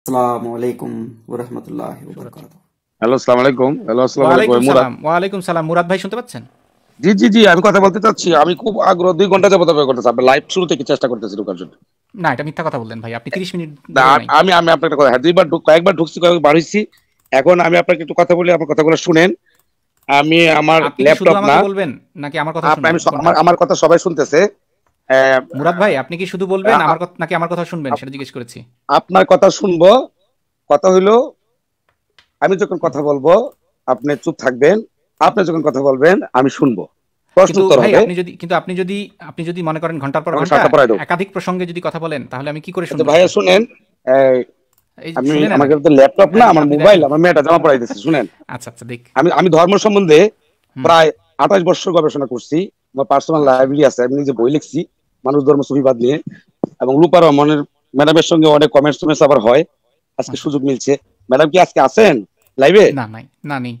আসসালামু আলাইকুম ওয়া রাহমাতুল্লাহি ওয়া বারাকাতুহু। হ্যালো, আসসালামু আলাইকুম। হ্যালো, আসসালামু আলাইকুম। ওয়ালাইকুম মুরাদ। সালাম, ওয়ালাইকুম সালাম। মুরাদ ভাই শুনতে পাচ্ছেন? জি, জি, জি, আমি কথা বলতে চাচ্ছি। আমি খুব আগ্রহ ২ ঘন্টা যাবত অপেক্ষা করতেছি। আপনার লাইভ শুরু থেকে চেষ্টা করতেছি ঢোকার জন্য। না, এটা মিথ্যা কথা বললেন ভাই। আপনি ৩০ মিনিট না, ধরেও নাই। আমি আপনাকে একটা কথা, হ্যাঁ, ২ বার কয়েকবার ঢুকছি, কয়েকবার বার হইছি। এখন আমি আপনাকে একটু কথা বলি, আমার কথাগুলো শুনেন। আমি আমার আপনি কি শুধু ল্যাপটপ না, আমাকে বলবেন নাকি আমার কথা আমি শুনবেন? কোনটা? আমার কথা সবাই শুনতেছে। অ্যা মুরাদ ভাই, আপনি কি শুধু বলবেন আ আমার কথা নাকি আমার কথা শুনবেন সেটা জিজ্ঞেস করেছি। আপনার কথা শুনবো। কথা হইলো, আমি যখন কথা বলবো, আপনি চুপ থাকবেন। আপনি যখন কথা বলবেন, আমি শুনবো। প্রশ্ন কিন্তু উত্তর ভাই হবে। আপনি যদি মনে করেন ঘন্টার পর আমাকে ঘন্টা শার্টটা পরায় দাও। একাধিক প্রসঙ্গে যদি কথা বলেন তাহলে আমি কি করে আচ্ছা শুনবো ভাইয়া সেটা? শুনেন, এই আমি শুনে নেন আমাকে আগে। তো ল্যাপটপ না, আপনি আমার আপনি মোবাইল, দেখেন। আমার মেয়েটা জামা পড়াইতেছে, শুনেন। আচ্ছা, আচ্ছা, দেখ। আমি ধর্ম সম্বন্ধে হুম, প্রায় ২৮ বছর গবেষণা করছি। আমার পার্সোনাল মাশাআল্লাহ। লাইব্রেরি আছে, আমি নিজে বই লিখছি মানুষ ধর্ম সুফিবাদ নিয়ে। এবং রূপা রহমানের ম্যাডামের সঙ্গে অনেক কমেন্টস টমেন্টস আবার হয়। আজকে সুযোগ মাশাআল্লাহ। মিলছে। ম্যাডাম কি আজকে আছেন লাইভে? না, নাই। না, নেই।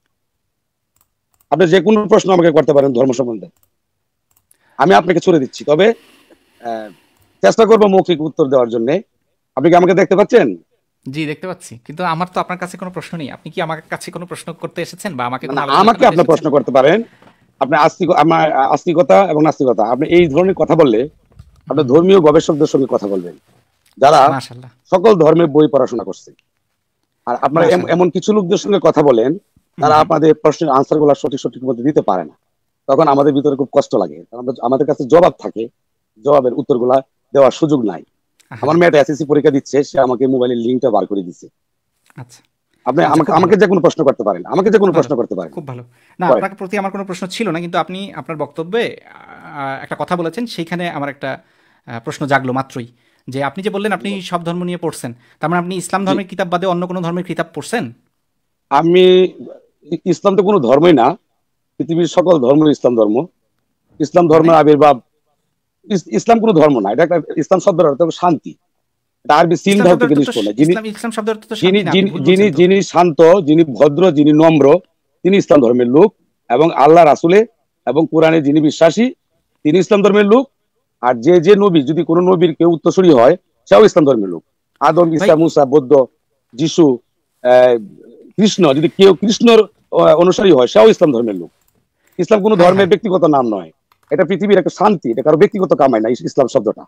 আপনি যে কোনো প্রশ্ন আমাকে করতে পারেন ধর্ম সম্বন্ধে, আমি আপনাকে ছুড়ে দিচ্ছি। তবে আহ, চেষ্টা করবো মৌখিক উত্তর দেওয়ার জন্য। আপনি কি আমাকে দেখতে পাচ্ছেন? জি, দেখতে পাচ্ছি। কিন্তু আমার তো আপনার কাছে কোনো প্রশ্ন নেই। আপনি কি আমার কাছে কোনো প্রশ্ন করতে এসেছেন বা আমাকে না, কোনো না, আলোচনা আমাকে করতে আপনার এসেছেন? প্রশ্ন করতে পারেন। আপনি আমার আস্তিকতা এবং নাস্তিকতা, আপনি এই ধরনের কথা বললে আপনি হুম, ধর্মীয় গবেষকদের সঙ্গে কথা বলবেন, যারা মাশাআল্লাহ, সকল ধর্মের বই পড়াশোনা করছে। আর আপনারা মাশাআল্লাহ। এমন কিছু লোকদের সঙ্গে কথা বলেন, হুম, তারা হুম। আপনাদের প্রশ্নের আনসার গুলা সঠিক সঠিক মধ্যে দিতে পারে না। তখন আমাদের ভিতরে খুব কষ্ট লাগে, কারণ আমাদের কাছে জবাব থাকে, জবাবের উত্তরগুলা দেওয়ার সুযোগ নাই। আমার আহারে! মেয়েটা এসএসসি পরীক্ষা দিচ্ছে, সে আমাকে মোবাইলের লিঙ্কটা বার করে দিচ্ছে। আচ্ছা, আপনি আচ্ছা, আমাকে খুব ভালো, আমাকে যে কোনো প্রশ্ন করতে পারেন, আমাকে যে খুব কোনো ভালো, প্রশ্ন করতে পারেন। খুব ভালো। না, করেন। আপনার প্রতি আমার কোনো প্রশ্ন ছিল না। কিন্তু আপনি আপনার বক্তব্যে একটা কথা বলেছেন, সেইখানে আমার একটা প্রশ্ন জাগলো মাত্রই। যে আপনি যে বললেন আপনি সব ধর্ম নিয়ে পড়ছেন। তার মানে আপনি ইসলাম জি, ধর্মের কিতাব বাদে অন্য কোনো ধর্মের কিতাব পড়ছেন? আমি ইসলাম তো কোনো ধর্মই না, পৃথিবীর সকল ধর্ম ইসলাম ধর্ম। ইসলাম মানে? ধর্মের আবির্ভাব, ইসলাম কোনো ধর্ম না, এটা একটা, ইসলাম শব্দের অর্থ হলো শান্তি। এটা আরবি সিন ইসলাম ধাতু শব্দের থেকে অর্থ তো নিষ্পন্ন। যিনি ইসলাম শব্দের অর্থ তো যিনি শান্তি না। আপনি যিনি ভুল যিনি বলছেন তো। যিনি শান্ত, যিনি ভদ্র, যিনি নম্র, তিনি ইসলাম ধর্মের লোক। এবং আল্লাহ রাসুলে এবং কোরআনে যিনি বিশ্বাসী, তিনি ইসলাম ধর্মের লোক। আর যে যে নবী, যদি কোনো নবীর কেউ উত্তরসূরি হয়, সেও ইসলাম ধর্মের লোক। আদম, ভাই, ঈসা, মুসা, বৌদ্ধ, যিশু, আহ, কৃষ্ণ, যদি কেউ কৃষ্ণর অনুসারী হয়, সেও ইসলাম ধর্মের লোক। ইসলাম কোনো হায় ধর্মের হায়। ব্যক্তিগত নাম নয়। এটা পৃথিবীর একটা শান্তি, এটা কারো ব্যক্তিগত কামাই না, ইসলাম শব্দটা।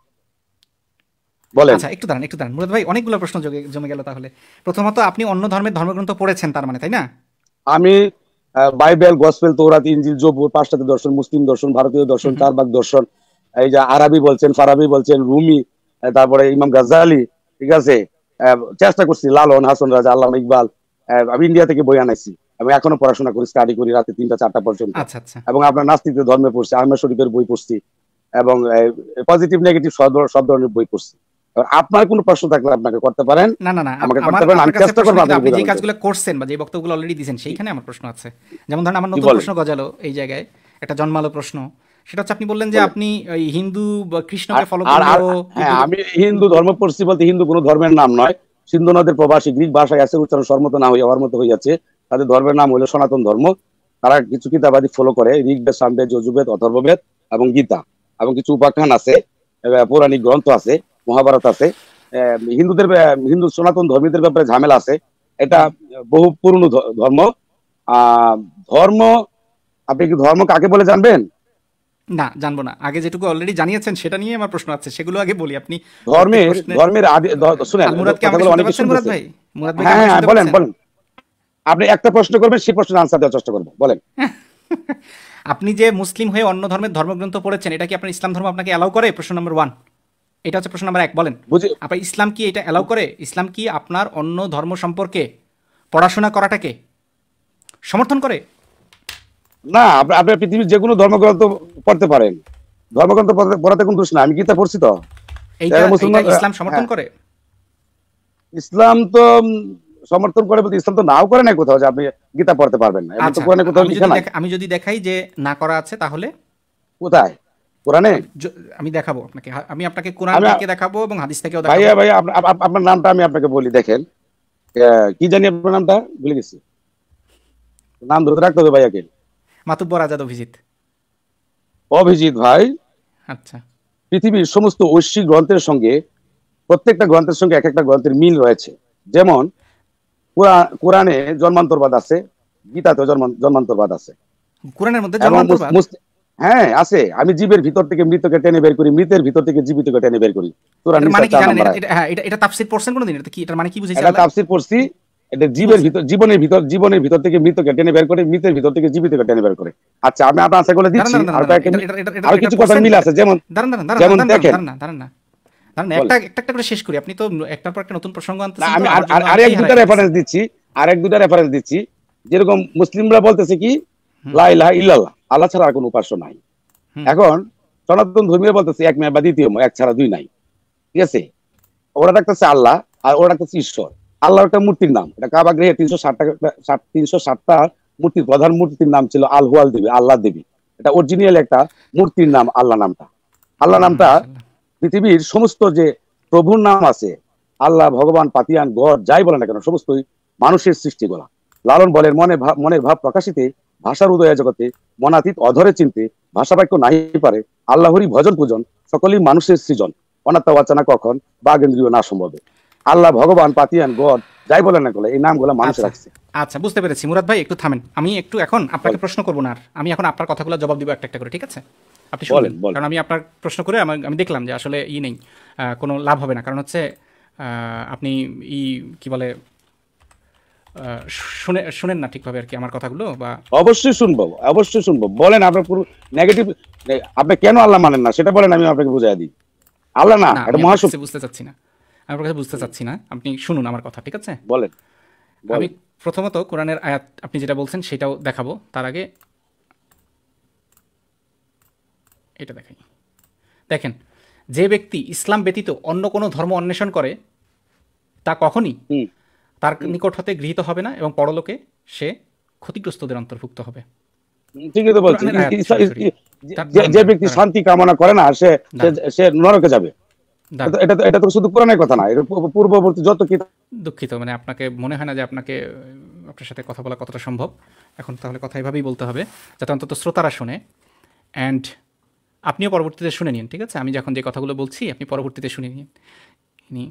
বলেন। আচ্ছা, একটু দাঁড়ান, একটু দাঁড়ান। মুরাদ ভাই, অনেকগুলো প্রশ্ন জমে গেল তাহলে। প্রথমত, আপনি অন্য ধর্মের ধর্মগ্রন্থ পড়েছেন তার মানে, তাই না? আমি বাইবেল, গসপেল, তৌরাত, ইনজিল, জবুর, পাশ্চাত্য দর্শন, মুসলিম দর্শন, ভারতীয় হুম, দর্শন, হুম। চারবাক দর্শন, এই যে আরবি বলছেন, ফারাবি বলছেন, রুমি, তারপরে ইমাম গাজ্জালি, ঠিক আছে। চেষ্টা করছি লালন, হাসান রাজা, আল্লামা ইকবাল। আমি ইন্ডিয়া থেকে বই আনাইছি। আমি এখনো পড়াশোনা করি, স্টাডি করি রাতে ৩টা ৪টা পর্যন্ত। আচ্ছা, আচ্ছা। এবং আপনার নাস্তিকদের ধর্মে পড়ছি, আহমেদ শরীফের বই পড়ছি। এবং পজিটিভ নেগেটিভ সব ধরনের বই পড়ছি। এবার আপনার কোনো প্রশ্ন থাকলে আপনাকে করতে পারেন, না, না, না। আমাকে করতে আমার পারেন, আমি আপনার কাছে চেষ্টা প্রশ্ন করবো নেই, কিন্তু আপনাকে আপনি যে বোঝানোর জন্য। কাজগুলো করছেন বা যে বক্তব্যগুলো অলরেডি দিয়েছেন কি সেইখানে আমার প্রশ্ন আছে। যেমন ধরেন, আমার কি নতুন বলেন? প্রশ্ন গজালো এই জায়গায়, একটা জন্মালো প্রশ্ন। সেটা হচ্ছে, আপনি বললেন যে বলেন। আপনি ওই হিন্দু বা আর কৃষ্ণকে ফলো আর আর করলেও হ্যাঁ, বুদ্ধকে। আমি হিন্দু ধর্ম পড়ছি বলতে হিন্দু কোনো ধর্মের নাম নয়। সিন্ধু নদের প্রবাসী, গ্রিক ভাষায় আছে, উচ্চারণ সম্মত না হয়ে হওয়ার মতো হয়ে যাচ্ছে। তাদের ধর্মের নাম হলো সনাতন ধর্ম। তারা কিছু কিতাবাদি ফলো করে, ঋগ্বেদ, সামবেদ, যজুর্বেদ, অথর্ববেদ এবং গীতা। এবং কিছু উপাখ্যান আছে, পৌরাণিক গ্রন্থ আছে, মহাভারত আছে। হিন্দু সনাতন ধর্মীদের ব্যাপারে ঝামেলা আছে। এটা হুম। বহু পুরনো ধর্ম। আহ ধর্ম, আপনি কি ধর্ম কাকে বলে জানবেন? না, জানবো না। আগে যেটুকু অলরেডি জানিয়েছেন সেটা নিয়ে আমার প্রশ্ন আছে, সেগুলো আগে বলি। আপনি প্রত্যেক ধর্মের প্রশ্নে ধর্মের আদি শুনেন, আল মুরাদ, কি আমাকে কথাগুলো শুনতে অনেকে পাচ্ছেন মুরাদ শুনতেছে। ভাই? মুরাদ ভাই, কি হ্যাঁ, আমাকে হ্যাঁ, শুনতে বলেন, পাচ্ছেন? বলেন। আপনি একটা প্রশ্ন করবেন, সেই প্রশ্নের আনসার দেওয়ার চেষ্টা করবো, বলেন। আপনি যে মুসলিম হয়ে অন্য ধর্মের ধর্মগ্রন্থ পড়েছেন, এটা কি আপনার ইসলাম ধর্ম আপনাকে অ্যালাউ করে? প্রশ্ন নম্বর 1। এটা হচ্ছে প্রশ্ন নম্বর 1। বলেন, বুঝি। আপনার ইসলাম কি এটা অ্যালাউ করে? ইসলাম কি আপনার অন্য ধর্ম সম্পর্কে পড়াশোনা করাটাকে সমর্থন করে? না, আপনি পৃথিবীর যে কোনো ধর্মগ্রন্থ পড়তে পারেন। ধর্মগ্রন্থ পড়াতে কোনো দোষ না, আমি গীতা পড়ছি তো। এইটা যারা এইটা মুসলমান, ইসলাম সমর্থন হ্যাঁ, করে? ইসলাম তো সমর্থন করে বলতে, ইসলাম তো নাও করে না কোথাও যে আপনি গীতা পড়তে পারবেন না, এমন তো আচ্ছা, কোরআনে কোথাও লিখে নাই। আমি যদি দেখাই যে না করা আছে, তাহলে কোথায়? কোরআনে? আমি দেখাবো আপনাকে। আমি আপনাকে কোরআন আমি থেকে দেখাবো এবং হাদিস থেকেও দেখাবো। ভাইয়া, ভাইয়া, আপনার নামটা আমি আপনাকে বলি, দেখেন। কি জানি আপনার নামটা, ভুলে গেছি। নাম ধরে রাখতে হবে ভাইয়াকে। মাতুব্বর আজাদ অভিজিৎ। অভিজিৎ ভাই, আচ্ছা। পৃথিবীর সমস্ত ঐশ্বিক গ্রন্থের সঙ্গে, প্রত্যেকটা গ্রন্থের সঙ্গে এক একটা গ্রন্থের মিল রয়েছে। যেমন কোরআনে জন্মান্তরবাদ আছে, গীতাতেও জন্মান্তরবাদ আছে। কোরআনের মধ্যে এবং জন্মান্তরবাদ? হ্যাঁ আছে। আমি জীবের ভিতর থেকে মৃতকে টেনে বের করি, মৃতের ভিতর থেকে জীবিতকে টেনে বের করি। সূরা এটার নিসা মানে কি 4 জানেন? নম্বর এটা আয়াত। এটা- হ্যাঁ, এটা তাফসীর পড়ছেন কোনোদিন? এটা কি, এটার মানে কি বুঝাইছে এটা আল্লাহ? তাফসীর পড়ছি। এটা কি বলছে? জীবনের ভিতর থেকে মৃতকে টেনে বের করে, মৃতের ভিতর থেকে জীবিতকে টেনে বের করে। আচ্ছা, আমি আপনার আনসারগুলো দাঁড়ান দিচ্ছি। দাঁড়ান আর দাঁড়ান দাঁড়ান, কয়েকটা এটা আরো এটা কিছু কথার পড়ছেন? মিল আছে। যেমন দাঁড়ান দাঁড়ান দাঁড়ান যেমন দাঁড়ান দেখেন, দাঁড়ান না, দাঁড়ান না, দাঁড়ান না, বলেন। একটা একটা করে শেষ করি। আপনি তো একটার পর একটা নতুন প্রসঙ্গ না, আনতেছেন, তো আমি আমার জন্য আরেক অনেকেই দুটা হারাই গেছে। রেফারেন্স দিচ্ছি। আরেক দুটা রেফারেন্স দিচ্ছি। যেরকম মুসলিমরা বলতেছে কি, লা ইলাহা ইল্লাল্লাহ, আল্লাহ ছাড়া আর কোনো উপাস্য নাই। হুম। এখন সনাতন ধর্মীয় বলতেছে এক মেয়ে বা দ্বিতীয় এক ছাড়া দুই নাই। ঠিক আছে? ওরা ডাকতেছে আল্লাহ আর ওরা ডাকতেছে ঈশ্বর। আল্লাহ একটা মূর্তির নাম। এটা কাবা গৃহে 360টা মূর্তির প্রধান মূর্তির নাম ছিল আল হুয়াল দেবী, আল্লাহ দেবী। এটা অরিজিনাল একটা মূর্তির নাম আল্লাহ নামটা। আল্লাহ নামটা মাশাআল্লাহ। পৃথিবীর সমস্ত যে প্রভুর নাম আছে, আল্লাহ, ভগবান, পাতিয়ান, গড, যাই বলে না কেন, সমস্তই মানুষের সৃষ্টিগুলা। লালন বলেন, মনের ভাব প্রকাশিতে, ভাষার উদয় জগতে, মনাতীত অধরে চিনতে, ভাষা বাক্য নাহি পারে, আল্লাহরই ভজন পূজন, সকলেই মানুষের সৃজন, অনাত্মা বাচনা কখন বাগেন্দ্রীয় না সম্ভবে। আল্লাহ, ভগবান, পাতিয়ান, গড, যাই বলে না কেন, এই নামগুলো মানুষ আচ্ছা রাখছে। আচ্ছা, বুঝতে পেরেছি। মুরাদ ভাই একটু থামেন, আমি একটু এখন আপনাকে বলেন। প্রশ্ন করবো না আর, আমি এখন আপনার কথাগুলো জবাব দিব একটা একটা করে, ঠিক আছে? আপনি বলেন, শুনুন, বলেন। কারণ আমি আপনার প্রশ্ন করে আমি দেখলাম যে আসলে নেই, কোনো লাভ হবে না। কারণ হচ্ছে আপনি কি বলে, শুনেন না ঠিকভাবে আর কি আমার কথাগুলো, বা অবশ্যই শুনবো, অবশ্যই শুনবো। বলেন আপনার পুরো নেগেটিভ, আপনি কেন আল্লাহ মানেন না সেটা বলেন, আমি আপনাকে বুঝাই দিই। আল্লাহ না, না, এটা আমি আপনার মহাশক্তি। কাছে বুঝতে চাচ্ছি না, আমি আপনার কাছে বুঝতে চাচ্ছি না, আপনি শুনুন আমার কথা, ঠিক আছে? বলেন, আমি বলেন। প্রথমত কোরআনের আয়াত আপনি যেটা বলছেন সেটাও দেখাবো, তার আগে এটা দেখাই। দেখেন, যে ব্যক্তি ইসলাম ব্যতীত অন্য কোনো ধর্ম অন্বেষণ করে তা কখনই হুম। তার নিকট হতে গৃহীত হবে না, এবং পরলোকে সে ক্ষতিগ্রস্তদের অন্তর্ভুক্ত হবে। ঠিকই তো বলছি। কোরআনের আয়াত সরাসরি। যে ব্যক্তি শান্তি কামনা করে না, সে দাঁড়ান। সে নরকে যাবে। দাঁড়ান। এটা তো শুধু কোরআনের কথা না, এটা পূর্ববর্তী যত কিতাব। দুঃখিত, মানে আপনাকে মনে হয় না যে আপনার সাথে কথা বলা কতটা সম্ভব এখন? তাহলে কথা এভাবেই বলতে হবে যাতে অন্তত শ্রোতারা শোনে, অ্যান্ড আপনিও পরবর্তীতে শুনে নিন, ঠিক আছে? আমি যখন যে কথাগুলো বলছি আপনি পরবর্তীতে শুনে নিন।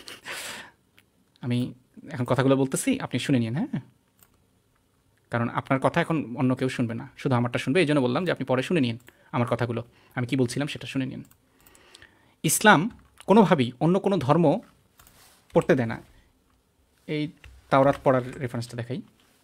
আমি এখন কথাগুলো বলতেছি, আপনি শুনে নিন, হ্যাঁ? কারণ আপনার কথা এখন অন্য কেউ শুনবে না, শুধু আমারটা শুনবে। এই জন্য বললাম যে আপনি পরে শুনে নিন আমার কথাগুলো, আমি কি বলছিলাম সেটা শুনে নিন। ইসলাম কোনোভাবেই অন্য কোনো ধর্ম পড়তে দেয় না। এই তাওরাত পড়ার রেফারেন্সটা দেখাই।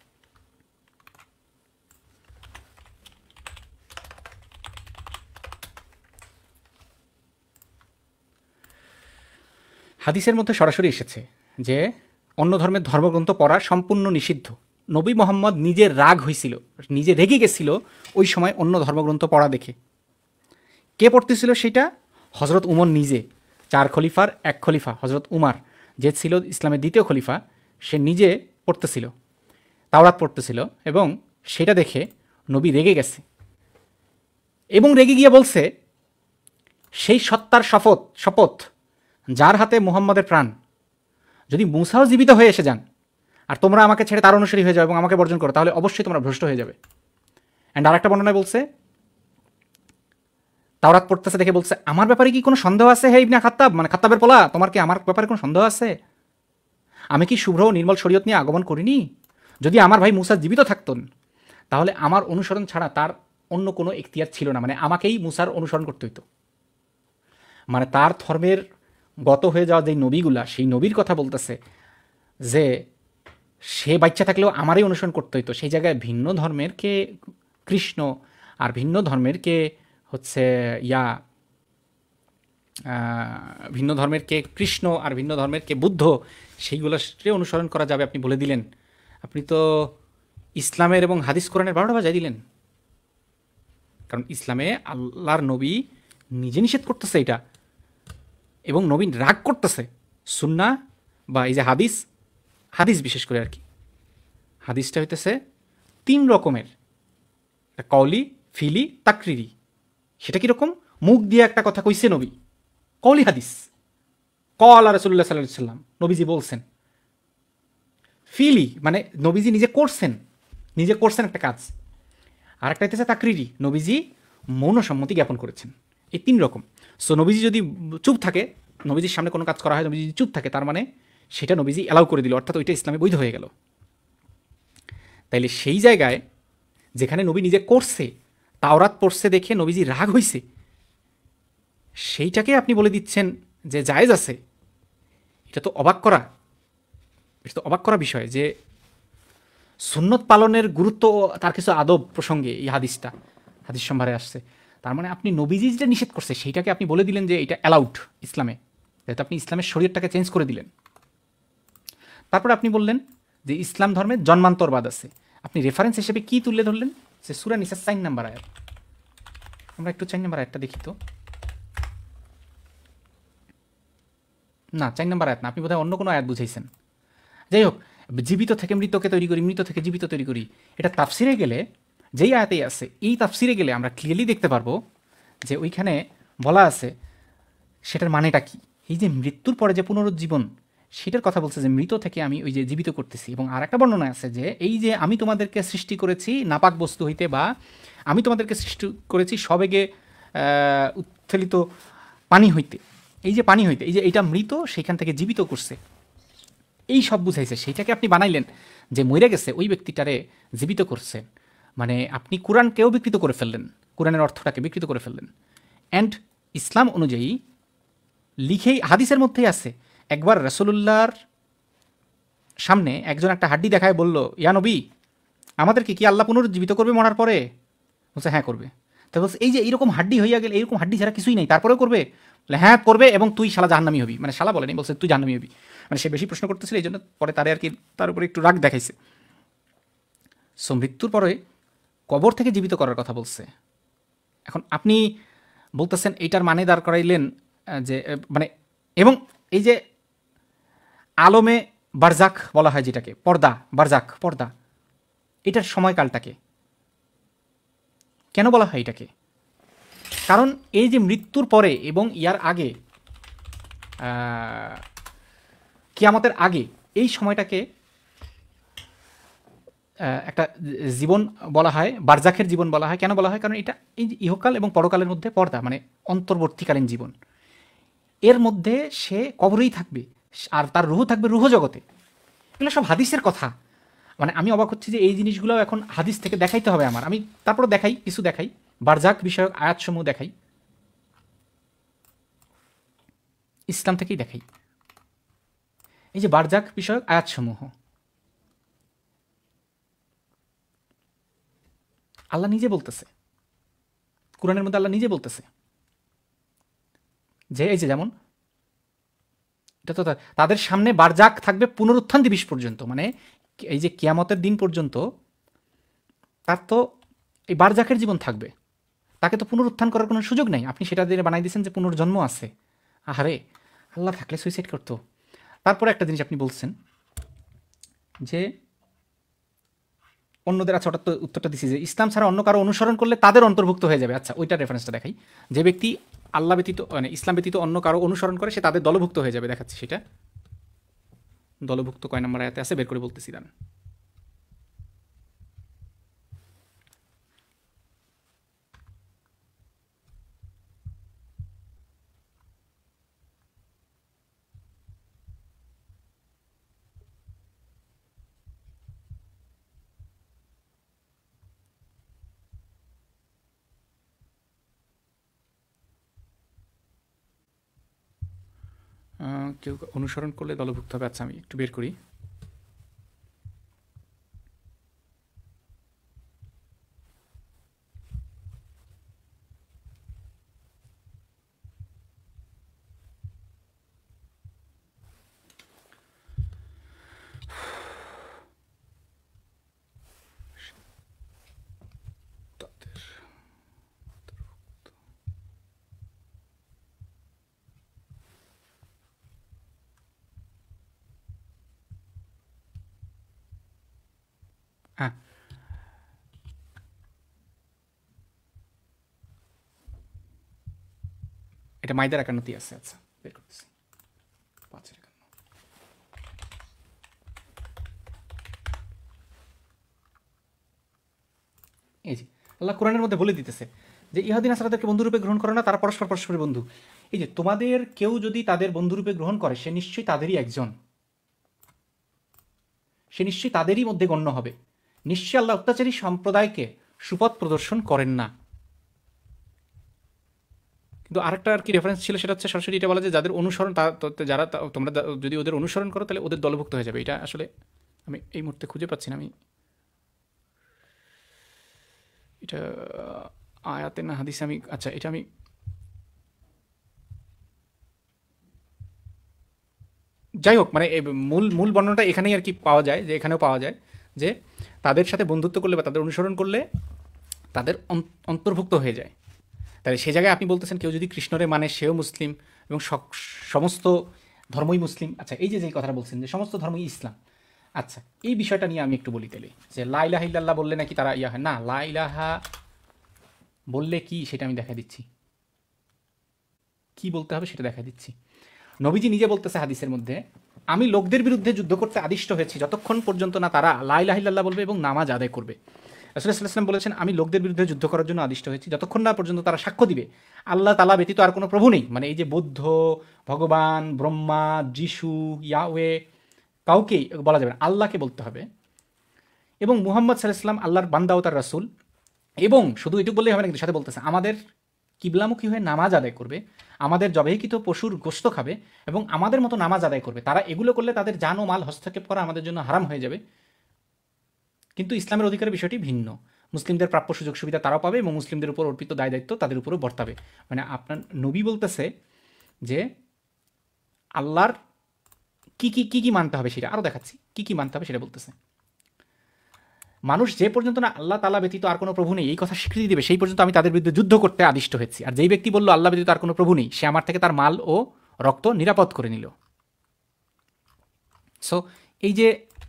হাদিসের মধ্যে সরাসরি এসেছে যে অন্য ধর্মের ধর্মগ্রন্থ পড়া সম্পূর্ণ নিষিদ্ধ। নবী মোহাম্মদ নিজের রাগ হয়েছিল, নিজে রেগে গেছিল ওই সময় অন্য ধর্মগ্রন্থ পড়া দেখে। কে পড়তেছিল সেটা? হজরত উমর নিজে। 4 খলিফার এক খলিফা হজরত উমার, যে ছিল ইসলামের দ্বিতীয় খলিফা, সে নিজে পড়তেছিল, তাওরাত পড়তেছিল, এবং সেটা দেখে নবী রেগে গেছে এবং রেগে গিয়ে বলছে, সেই সত্তার শপথ যার হাতে মুহাম্মাদের প্রাণ, যদি মুসাও জীবিত হয়ে এসে যান আর তোমরা আমাকে ছেড়ে তার অনুসারী হয়ে যাও এবং আমাকে বর্জন করো, তাহলে অবশ্যই তোমরা ভ্রষ্ট হয়ে যাবে। অ্যান্ড আরেকটা বর্ণনায় বলছে, তাওরাত পড়তেছে দেখে বলছে, আমার ব্যাপারে কি কোনো সন্দেহ আছে হে ইবনে খাত্তাব, মানে খাত্তাবের পোলা, তোমার কি আমার ব্যাপারে কোনো সন্দেহ আছে? আমি কি শুভ্র নির্মল শরীয়ত নিয়ে আগমন করিনি? যদি আমার ভাই মুসা জীবিত থাকতেন তাহলে আমার অনুসরণ ছাড়া তার অন্য কোনো এখতিয়ার ছিল না, মানে আমাকেই মুসার অনুসরণ করতে হইতো। মানে তার ধর্মের গত হয়ে যাওয়া যে নবীগুলা, সেই নবীর কথা বলতেছে যে সে বাচ্চা থাকলেও আমারই অনুসরণ করতে হইতো। সেই জায়গায় ভিন্ন ধর্মের কে কৃষ্ণ আর ভিন্ন ধর্মের কে হচ্ছে ভিন্ন ধর্মের কে কৃষ্ণ আর ভিন্ন ধর্মের কে বুদ্ধ, সেইগুলোকে অনুসরণ করা যাবে আপনি বলে দিলেন। আপনি তো ইসলামের এবং হাদিস কোরআনের 12টা বাজায় দিলেন। কারণ ইসলামে আল্লাহর নবী নিজে নিষেধ করতেছে এটা, এবং নবী রাগ করতেছে। সুন্নাহ বা এই যে হাদিস বিশেষ করে আর কি, হাদিসটা হইতেছে 3 রকমের, কওলি, ফিলি, তাকরিরি। সেটা কীরকম? মুখ দিয়ে একটা কথা কইছে নবী, কওলি হাদিস, কওলা রাসূলুল্লাহ সাল্লাল্লাহু আলাইহি ওয়াসাল্লাম, নবীজি বলছেন। ফিলি মানে নবীজি নিজে করছেন একটা কাজ। আর একটা হইতেছে তাকরিরি, নবীজি মৌন সম্মতি জ্ঞাপন করেছেন। এই 3 রকম। সো নবীজি যদি চুপ থাকে, নবীজির সামনে কোনো কাজ করা হয়, নবীজি চুপ থাকে, তার মানে সেটা নবীজি অ্যালাউ করে দিল, অর্থাৎ ওইটা ইসলামে বৈধ হয়ে গেল। তাইলে সেই জায়গায় যেখানে নবী নিজে করছে, তাওরাত পড়ছে দেখে নবীজি রাগ হইছে, সেইটাকে আপনি বলে দিচ্ছেন যে জায়েজ আছে। এটা তো অবাক করা, এটা তো অবাক করা বিষয় যে সুন্নত পালনের গুরুত্ব ও তার কিছু আদব প্রসঙ্গে এই হাদিস সম্ভারে আসছে। তার মানে আপনি নবীজি যেটা নিষেধ করছে সেইটাকে আপনি বলে দিলেন যে এটা অ্যালাউড ইসলামে, যেহেতু আপনি ইসলামের শরীয়তটাকে চেঞ্জ করে দিলেন। তারপর আপনি বললেন যে ইসলাম ধর্মে জন্মান্তরবাদ আছে। আপনি রেফারেন্স হিসেবে কি তুলে ধরলেন? যে সূরা নিসা 4 নম্বর আয়াত। আমরা একটু 4 নম্বর আয়াতটা দেখি তো। না, 4 নম্বর আয়াত না, আপনি বোধহয় অন্য কোনো আয়াত বুঝাইছেন। যাই হোক, জীবিত থেকে মৃতকে তৈরি করি, মৃত থেকে জীবিত তৈরি করি, এটা তাফসিরে গেলে যেই আয়াতেই আছে, এই তাফসিরে গেলে আমরা ক্লিয়ারলি দেখতে পারবো যে ওইখানে বলা আছে সেটার মানেটা কি। এই যে মৃত্যুর পরে যে পুনরুজ্জীবন, সেটার কথা বলছে যে মৃত থেকে আমি ওই যে জীবিত করতেছি। এবং আর একটা বর্ণনা আছে যে এই যে আমি তোমাদেরকে সৃষ্টি করেছি নাপাক বস্তু হইতে, বা আমি তোমাদেরকে সৃষ্টি করেছি সবেগে উত্থলিত পানি হইতে, এই যে পানি হইতে, এই যে এটা মৃত, সেখান থেকে জীবিত করছে, এই সব বুঝাইছে। সেইটাকে আপনি বানাইলেন যে মরে গেছে ওই ব্যক্তিটারে জীবিত করছেন। মানে আপনি কোরআনকেও বিকৃত করে ফেললেন, কোরআনের অর্থটাকে বিকৃত করে ফেললেন। অ্যান্ড ইসলাম অনুযায়ী লিখেই হাদিসের মধ্যেই আছে, একবার রাসূলুল্লাহর সামনে একজন একটা হাড্ডি দেখায় বলল, ইয়া নবী, আমাদেরকে কি আল্লাহ পুনরুজ্জীবিত করবে মরার পরে? বলছে হ্যাঁ করবে। তো বলছে এই যে এইরকম হাড্ডি হইয়া গেলে, এইরকম হাড্ডি ছাড়া কিছুই নেই, তারপরেও করবে? বলে হ্যাঁ করবে, এবং তুই শালা জাহান্নামী হবি। মানে শালা বলেনি, বলছে তুই জাহান্নামী হবি। মানে সে বেশি প্রশ্ন করতেছিল, এই জন্য পরে তারে আর কি তার উপরে একটু রাগ দেখাইছে। সো মৃত্যুর পরে কবর থেকে জীবিত করার কথা বলছে। এখন আপনি বলতেছেন এইটার মানে দাঁড় করাইলেন যে মানে, এবং এই যে আলমে বারজাক বলা হয় যেটাকে, পর্দা, বারজাক পর্দা, এটার সময়কালটাকে কেন বলা হয় এটাকে? কারণ এই যে মৃত্যুর পরে এবং ইয়ার আগে, কিয়ামতের আগে, এই সময়টাকে একটা জীবন বলা হয়, বারজাখের জীবন বলা হয়। কেন বলা হয়? কারণ এটা এই যে ইহকাল এবং পরকালের মধ্যে পর্দা, মানে অন্তর্বর্তীকালীন জীবন। এর মধ্যে সে কবরেই থাকবে, আর তার রুহ থাকবে রুহ জগতে। এগুলো সব হাদিসের কথা। মানে আমি অবাক হচ্ছি যে এই জিনিসগুলো এখন হাদিস থেকে দেখাইতে হবে আমার। আমি তারপরে দেখাই, কিছু দেখাই, বারজাক বিষয়ক আয়াতসমূহ দেখাই, ইসলাম থেকেই দেখাই। এই যে বারজাক বিষয়ক আয়াতসমূহ, আল্লাহ নিজে বলতেছে, কোরআনের মধ্যে আল্লাহ নিজে বলতেছে যে এই যে যেমন এটা তো তাদের সামনে বারজাক থাকবে পুনরুত্থান দিবস পর্যন্ত, মানে এই যে কিয়ামতের দিন পর্যন্ত তার তো এই বারজাকের জীবন থাকবে, তাকে তো পুনরুত্থান করার কোনো সুযোগ নেই। আপনি সেটা দিয়ে বানাই দিয়েছেন যে পুনর্জন্ম আছে। আহারে, আল্লাহ থাকলে সুইসাইড করতো। তারপরে একটা জিনিস আপনি বলছেন যে অন্যদের, আচ্ছা ওটা তো উত্তরটা দিচ্ছি যে ইসলাম ছাড়া অন্য কারো অনুসরণ করলে তাদের অন্তর্ভুক্ত হয়ে যাবে। আচ্ছা ওইটার রেফারেন্সটা দেখাই। যে ব্যক্তি আল্লাহ ব্যতীত, মানে ইসলাম ব্যতীত অন্য কারো অনুসরণ করে, সে তাদের দলভুক্ত হয়ে যাবে। দেখাচ্ছি সেটা, দলভুক্ত কয় নম্বর আয়াতে আছে বের করে বলতেছি দান। কেউ অনুসরণ করলে দলভুক্ত হবে। আচ্ছা আমি একটু বের করি। হ্যাঁ, এটা মাইদার 51 আছে। আচ্ছা বের করতেছি, 5-51। এই যে আল্লাহ কোরআনের মধ্যে বলে দিতেছে যে ইহাদিন আসরাদেরকে বন্ধুরূপে গ্রহণ করে না, তারা পরস্পরের বন্ধু। এই যে তোমাদের কেউ যদি তাদের বন্ধুরূপে গ্রহণ করে, সে নিশ্চয়ই তাদেরই একজন। সে নিশ্চয়ই তাদেরই মধ্যে গণ্য হবে। নিশ্চয়ই আল্লাহ অত্যাচারী সম্প্রদায়কে সুপথ প্রদর্শন করেন না। কিন্তু আরেকটা আর কি রেফারেন্স ছিল, সেটা হচ্ছে সরাসরি এটা বলা যে যাদের অনুসরণ যারা তোমরা যদি ওদের অনুসরণ করো তাহলে ওদের দলভুক্ত হয়ে যাবে। এটা আসলে আমি এই মুহূর্তে খুঁজে পাচ্ছি না, আমি এটা আয়াতে না হাদিসে, আমি আচ্ছা এটা আমি যাই হোক, মানে মূল মূল বর্ণনাটা এখানেই আর কি পাওয়া যায়, যে এখানেও পাওয়া যায় যে তাদের সাথে বন্ধুত্ব করলে বা তাদের অনুসরণ করলে তাদের অন্তর্ভুক্ত হয়ে যায়। তাহলে সে জায়গায় আপনি বলতেছেন কেউ যদি কৃষ্ণরে মানে সেও মুসলিম এবং সমস্ত ধর্মই মুসলিম। আচ্ছা এই যে কথাটা বলছেন যে সমস্ত ধর্মই ইসলাম, আচ্ছা এই বিষয়টা নিয়ে আমি একটু বলি তাহলে, যে লা ইলাহা ইল্লাল্লাহ বললে নাকি তারা ইয়া হয় না, লা ইলাহা বললে কি সেটা আমি দেখা দিচ্ছি, কি বলতে হবে সেটা দেখা দিচ্ছি। নবীজি নিজে বলতেছে হাদিসের মধ্যে, আমি লোকদের বিরুদ্ধে যুদ্ধ করতে আদিষ্ট হয়েছি যতক্ষণ পর্যন্ত না তারা লা ইলাহা ইল্লাল্লাহ বলবে এবং নামাজ আদায় করবে। রাসূলুল্লাহ সাল্লাল্লাহু আলাইহি ওয়াসাল্লাম বলেছেন, আমি লোকদের বিরুদ্ধে যুদ্ধ করার জন্য আদিষ্ট হয়েছি যতক্ষণ না পর্যন্ত তারা সাক্ষ্য দিবে আল্লাহ তাআলা ব্যতীত আর কোনো প্রভু নেই। মানে এই যে বৌদ্ধ, ভগবান, ব্রহ্মা, যিশু, ইয়াহওয়ে, কাউকেই বলা যাবে না, আল্লাহকে বলতে হবে। এবং মুহাম্মদ সাল্লাল্লাহু আলাইহি ওয়াসাল্লাম আল্লাহর বান্দা ও তার রাসূল। এবং শুধু এটুকু বললেই হবে না, কিন্তু সাথে বলতেছে আমাদের কিবলামুখী হয়ে নামাজ আদায় করবে, আমাদের জবাইকৃত পশুর গোশত খাবে এবং আমাদের মতো নামাজ আদায় করবে। তারা এগুলো করলে তাদের জান ও মাল হস্তক্ষেপ করা আমাদের জন্য হারাম হয়ে যাবে। কিন্তু ইসলামের অধিকারের বিষয়টি ভিন্ন, মুসলিমদের প্রাপ্য সুযোগ সুবিধা তারাও পাবে এবং মুসলিমদের উপর অর্পিত দায় দায়িত্ব তাদের উপরও বর্তাবে। মানে আপনার নবী বলতেছে যে আল্লাহর কি কি কি কি মানতে হবে সেটা আরও দেখাচ্ছি, কি কি মানতে হবে সেটা বলতেছে। মানুষ যে পর্যন্ত না আল্লাহ তাআলা ব্যতীত আর কোনো প্রভু নেই এই কথা স্বীকৃতি দেবে, সেই পর্যন্ত আমি তাদের বিরুদ্ধে যুদ্ধ করতে আদিষ্ট হয়েছি। আর যেই ব্যক্তি বলল আল্লাহ ব্যতীত আর কোনো প্রভু নেই, সে আমার থেকে তার মাল ও রক্ত নিরাপদ করে নিল। সো এই যে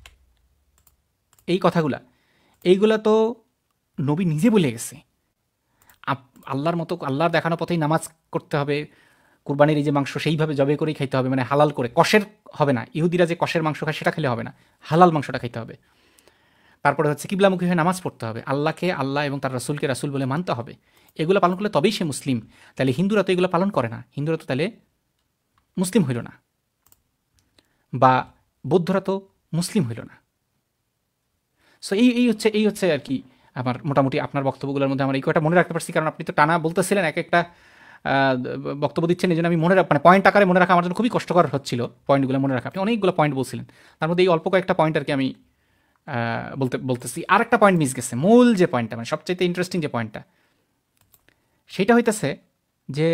এই কথাগুলা, এইগুলা তো নবী নিজে বলে গেছে। আল্লাহর মতো আল্লাহর দেখানো পথেই নামাজ করতে হবে, কুরবানির এই যে মাংস সেইভাবে জবে করেই খাইতে হবে, মানে হালাল করে, কষের হবে না। ইহুদিরা যে কষের মাংস খায় সেটা খেলে হবে না, হালাল মাংসটা খাইতে হবে। তারপরে হচ্ছে কিবলামুখী হয়ে নামাজ পড়তে হবে, আল্লাহকে আল্লাহ এবং তার রাসূলকে রাসূল বলে মানতে হবে। এগুলো পালন করলে তবেই সে মুসলিম। তাহলে হিন্দুরা তো এগুলো পালন করে না, হিন্দুরা তো তাহলে মুসলিম হইল না, বা বৌদ্ধরা তো মুসলিম হইল না। সো এই হচ্ছে আর কি আমার মোটামুটি আপনার বক্তব্যগুলোর মধ্যে আমার এই কয়টা মনে রাখতে পারছি, কারণ আপনি তো টানা বলতেছিলেন, এক একটা বক্তব্য দিচ্ছেন, এই জন্য আমি মানে পয়েন্ট আকারে মনে রাখা আমার জন্য খুবই কষ্টকর হচ্ছিল পয়েন্টগুলো মনে রাখা। আপনি অনেকগুলো পয়েন্ট বলছিলেন, তার মধ্যে এই অল্প কয়েকটা পয়েন্ট আর কি আমি বলতেছি। আর একটা পয়েন্ট মিস গেছে, মূল যে পয়েন্টটা, মানে সবচেয়ে ইন্টারেস্টিং যে পয়েন্টটা, সেটা হইতেছে যে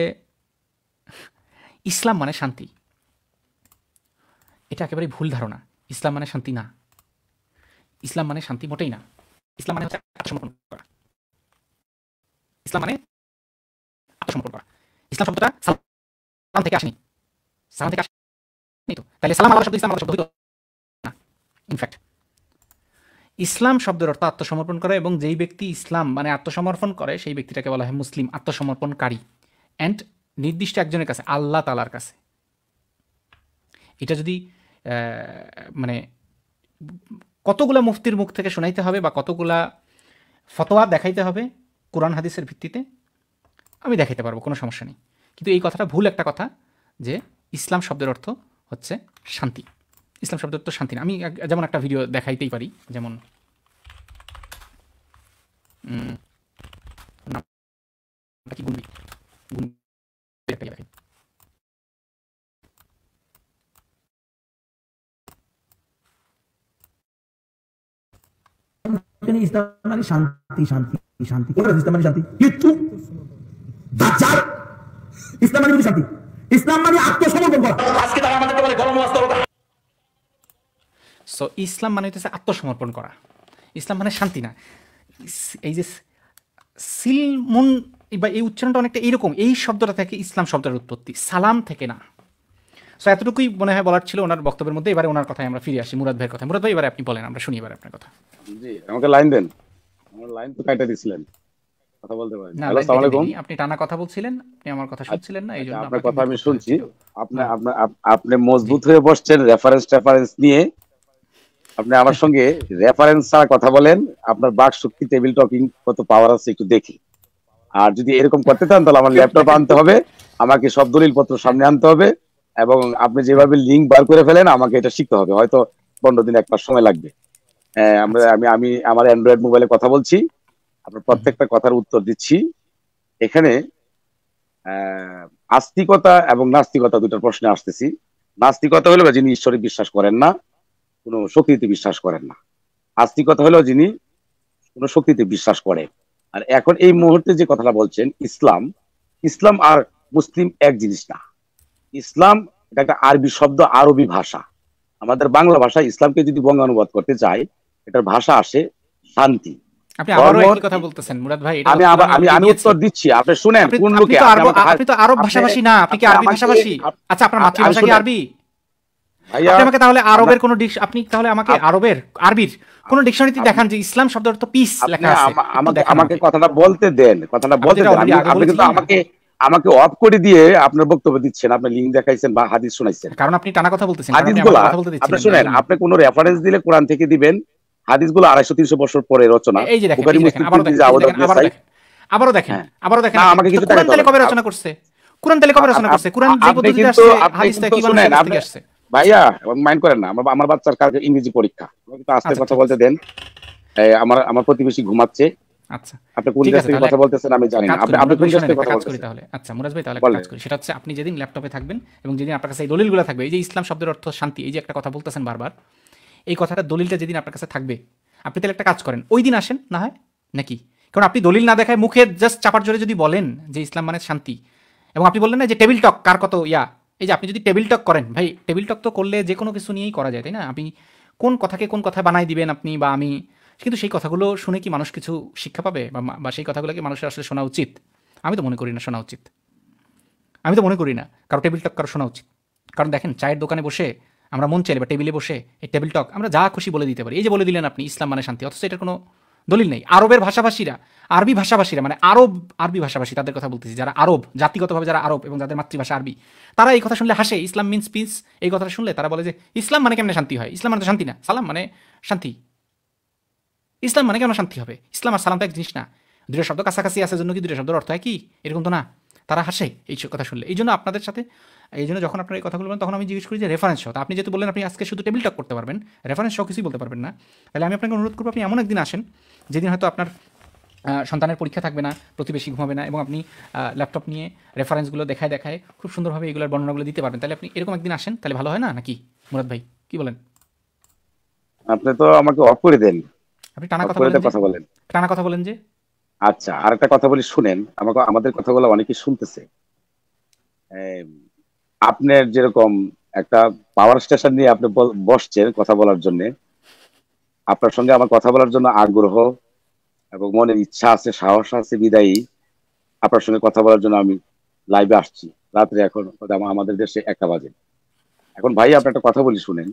ইসলাম মানে শান্তি। এটা একেবারেই ভুল ধারণা। ইসলাম মানে শান্তি না, ইসলাম মানে শান্তি মোটেই না। ইসলাম মানে হচ্ছে আত্মসমর্পণ করা। ইসলাম মানে আত্মসমর্পণ করা। ইসলাম শব্দটা সালাম থেকে আসেনি, সালাম থেকে আসেনি তো, তাহলে সালাম আলাদা শব্দ, ইসলাম আলাদা শব্দ হইতো না। ইনফ্যাক্ট ইসলাম শব্দের অর্থ আত্মসমর্পণ করা, এবং যেই ব্যক্তি ইসলাম মানে আত্মসমর্পণ করে সেই ব্যক্তিটাকে বলা হয় মুসলিম, আত্মসমর্পণকারী। অ্যান্ড নির্দিষ্ট একজনের কাছে, আল্লাহ তাআলার কাছে। এটা যদি মানে কতগুলা মুফতির মুখ থেকে শোনাইতে হবে বা কতগুলা ফতোয়া দেখাইতে হবে কোরআন হাদিসের ভিত্তিতে, আমি দেখাইতে পারবো, কোনো সমস্যা নেই। কিন্তু এই কথাটা ভুল একটা কথা যে ইসলাম শব্দের অর্থ হচ্ছে শান্তি। ইসলাম শব্দের অর্থ শান্তি না। আমি যেমন একটা ভিডিও দেখাইতেই পারি, যেমন কি গুনবি দেখাই। ইসলাম মানে শান্তি, শান্তি, শান্তি। ইসলাম মানে শান্তি কিন্তু দাজ্জাল, ইসলাম মানে শান্তি, ইসলাম মানে আত্মসমর্পণ করা। আজকে তারা আমাদেরকে বলে গরম ওয়াজ করো। সো ইসলাম মানে হচ্ছে আত্মসমর্পণ করা, ইসলাম মানে শান্তি না। এই যে সিলমুন বা এই উচ্চারণটা অনেকটা এইরকম, এই শব্দটা থেকে ইসলাম শব্দের উৎপত্তি, সালাম থেকে না। সো এতটুকুই মনে হয় বলার ছিল ওনার বক্তব্যের মধ্যে। এবারে ওনার কথায় আমরা ফিরে আসি, মুরাদ ভাইয়ের কথা। মুরাদ ভাই এবারে আপনি বলেন, আমরা শুনি এবারে আপনার কথা। জি, আমাকে লাইন দেন। আমার লাইন তো কাটা দিছিলেন, কথা বলতে পারেন। না, হ্যালো, আসসালামু আলাইকুম। আপনি টানা কথা বলছিলেন, আপনি আমার কথা শুনছিলেন না, এই জন্য আপনার কথা আমি শুনছি। আপনি মজবুত হয়ে বসছেন রেফারেন্স নিয়ে। আপনি আমার সঙ্গে রেফারেন্স ছাড়া কথা বলেন, আপনার বাক শক্তি, টেবিল টকিং কত পাওয়ার আছে একটু দেখি। আর যদি এরকম করতে চান তাহলে আমার ল্যাপটপ আনতে হবে, আমাকে সব দলিল পত্র সামনে আনতে হবে, এবং আপনি যেভাবে লিঙ্ক বার করে ফেলেন আমাকে এটা শিখতে হবে। হয়তো 15 দিন 1 মাস সময় লাগবে। আমি আমি আমার অ্যান্ড্রয়েড মোবাইলে কথা বলছি, আপনার প্রত্যেকটা কথার উত্তর দিচ্ছি। এখানে আস্তিকতা এবং নাস্তিকতা দুটার প্রশ্নে আসতেছি। নাস্তিকতা হলো যিনি ঈশ্বরে বিশ্বাস করেন না, কোনো শক্তিতে বিশ্বাস করেন না। আস্তিকতা হলো যিনি কোনো শক্তিতে বিশ্বাস করে। আর এখন এই মুহূর্তে যে কথাটা বলছেন ইসলাম, ইসলাম আর মুসলিম এক জিনিস না। ইসলাম এটা একটা আরবি শব্দ, আরবি ভাষা। আমাদের বাংলা ভাষায় ইসলামকে যদি বঙ্গানুবাদ করতে চাই, এটার ভাষা আসে শান্তি। আপনি আবারও একই কথা বলতেছেন মুরাদ ভাই, এটা আমি আমি উত্তর দিচ্ছি, আপনি শুনেন। কোন লোকে আপনি তো আরব ভাষাভাষী না, আপনি কি আরবি ভাষাভাষী? আচ্ছা, আপনার মাতৃভাষা কি আরবি? আপনি আমাকে তাহলে আরবের কোন আপনি তাহলে আমাকে আরবির কোন ডিকশনারিতে দেখান যে ইসলাম শব্দের অর্থ পিস লেখা আছে। আমাকে কথাটা বলতে দেন, কথাটা বলতে দেন। আপনি কিন্তু আমাকে অফ করে দিয়ে আপনার বক্তব্য দিচ্ছেন, আপনি লিঙ্ক দেখাইছেন বা হাদিস শোনাইছেন। কারণ আপনি টানা কথা বলতেছেন। হাদিসগুলো আপনি শুনেন, আপনি কোন রেফারেন্স দিলে কোরআন থেকে দিবেন। হাদিসগুলো 250-300 বছর পরে রচনা। এই যে দেখেন, আবারও দেখেন। আমাকে কিছু কোরআন তাহলে কবে রচনা করছে? কোরআন তাহলে কবে রচনা করছে? কোরআন যে পদ্ধতিতে আসছে, হাদিসটা কি বলেন থেকে আসছে? ভাইয়া মাইন্ড করেন না, আমার বাচ্চার কালকে ইংরেজি পরীক্ষা, আমাকে তো আস্তে কথা বলতে দেন। আমার প্রতিবেশী ঘুমাচ্ছে। আচ্ছা, আপনি কোন দেশ থেকে কথা বলতেছেন আমি জানি না। আপনি কোন দেশ থেকে কথা বলতেছেন তাহলে? আচ্ছা মুরাজ ভাই, তাহলে কাজ করি। সেটা হচ্ছে আপনি যেদিন ল্যাপটপে থাকবেন এবং যেদিন আপনার কাছে এই দলিলগুলো থাকবে, এই যে ইসলাম শব্দের অর্থ শান্তি, এই যে একটা কথা বলতেছেন বারবার, এই কথাটা দলিলটা যেদিন আপনার কাছে থাকবে, আপনি তাহলে একটা কাজ করেন, ওই দিন আসেন না হয় নাকি? কারণ আপনি দলিল না দেখায় মুখে জাস্ট চাপার জোরে যদি বলেন যে ইসলাম মানে শান্তি, এবং আপনি বললেন না যে টেবিল টক কার কত এই যে আপনি যদি টেবিল টক করেন, ভাই টেবিল টক তো করলে যে কোনো কিছু নিয়েই করা যায়, তাই না? আপনি কোন কথাকে কোন কথা বানাই দিবেন আপনি বা আমি, কিন্তু সেই কথাগুলো শুনে কি মানুষ কিছু শিক্ষা পাবে বা সেই কথাগুলো কি মানুষের আসলে শোনা উচিত? আমি তো মনে করি না শোনা উচিত। আমি তো মনে করি না কারো টেবিল টক কারো শোনা উচিত। কারণ দেখেন, চায়ের দোকানে বসে আমরা মন চাইলে বা টেবিলে বসে এই টেবিল টক আমরা যা খুশি বলে দিতে পারি। এই যে বলে দিলেন আপনি ইসলাম মানে শান্তি, অথচ এটার কোনো দলিল নেই। আরবের ভাষাভাষীরা, আরবি ভাষাভাষীরা, মানে আরবি ভাষাভাষী তাদের কথা বলতেছি, যারা আরব, জাতিগতভাবে যারা আরব এবং যাদের মাতৃভাষা আরবি, তারা এই কথা শুনলে হাসে। ইসলাম মিন্স পিস, এই কথাটা শুনলে তারা বলে যে ইসলাম মানে কেমনে শান্তি হয়? ইসলাম মানে তো শান্তি না, সালাম মানে শান্তি। ইসলাম মানে কেন শান্তি হবে? ইসলাম আর সালাম তো এক জিনিস না। দুটো শব্দ কাছাকাছি আছে জন্য কি দুটো শব্দের অর্থ একই? এরকম তো না। তারা হাসে এই কথা শুনলে। এই জন্য আপনাদের সাথে, এই জন্য যখন আপনারা এই কথাগুলো বলেন তখন আমি জিজ্ঞেস করি যে রেফারেন্স সহ। আপনি যেহেতু বললেন আপনি আজকে শুধু টেবিল টক করতে পারবেন, রেফারেন্স সহ কিছুই বলতে পারবেন না, তাহলে আমি আপনাকে অনুরোধ করবো আপনি এমন একদিন আসেন যেদিন হয়তো আপনার সন্তানের পরীক্ষা থাকবে না, প্রতিবেশী ঘুমাবে না, এবং আপনি ল্যাপটপ নিয়ে রেফারেন্সগুলো দেখায় খুব সুন্দরভাবে এগুলোর বর্ণনাগুলো দিতে পারবেন। তাহলে আপনি এরকম একদিন আসেন, তাহলে ভালো হয় না নাকি মুরাদ ভাই? কি বলেন? আপনি তো আমাকে অফ করে দেন, আপনি টানা কথা বলেন, টানা কথা বলেন যে। আচ্ছা, আরেকটা কথা বলি শুনেন, আমাদের কথাগুলো অনেকে শুনতেছে। আপনার যেরকম একটা পাওয়ার স্টেশন নিয়ে আপনি বসছেন কথা বলার জন্য, আপনার সঙ্গে আমার কথা বলার জন্য আগ্রহ এবং মনের ইচ্ছা আছে, সাহস আছে বিদায়ী আপনার সঙ্গে কথা বলার জন্য আমি লাইভে আসছি। রাত্রে এখন আমাদের দেশে 1টা বাজে। এখন ভাই আপনি একটা কথা বলি শুনেন,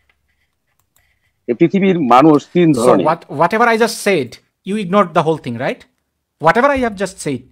এই পৃথিবীর মানুষ 3 ধরনের। Whatever I just said, you ignored the whole thing, right? Whatever I have just said,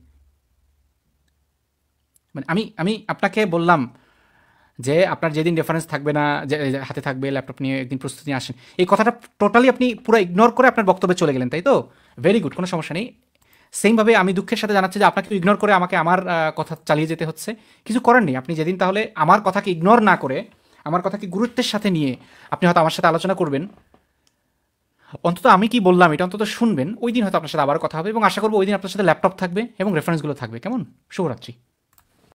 মানে আমি আপনাকে বললাম যে আপনার যেদিন রেফারেন্স থাকবে না, যে হাতে থাকবে ল্যাপটপ নিয়ে একদিন প্রস্তুতি নিয়ে আসেন, এই কথাটা টোটালি আপনি পুরো ইগনোর করে আপনার বক্তব্যে চলে গেলেন, তাই তো? ভেরি গুড, কোনো সমস্যা নেই। সেমভাবে আমি দুঃখের সাথে জানাচ্ছি যে আপনাকে ইগনোর করে আমাকে আমার কথা চালিয়ে যেতে হচ্ছে। কিছু করার নেই। আপনি যেদিন তাহলে আমার কথাকে ইগনোর না করে আমার কথাকে গুরুত্বের সাথে নিয়ে আপনি হয়তো আমার সাথে আলোচনা করবেন, অন্তত আমি কি বললাম এটা অন্তত শুনবেন, ওই দিন হয়তো আপনার সাথে আবার কথা হবে, এবং আশা করবো ওই দিন আপনার সাথে ল্যাপটপ থাকবে এবং রেফারেন্সগুলো থাকবে। কেমন? শুভরাত্রি।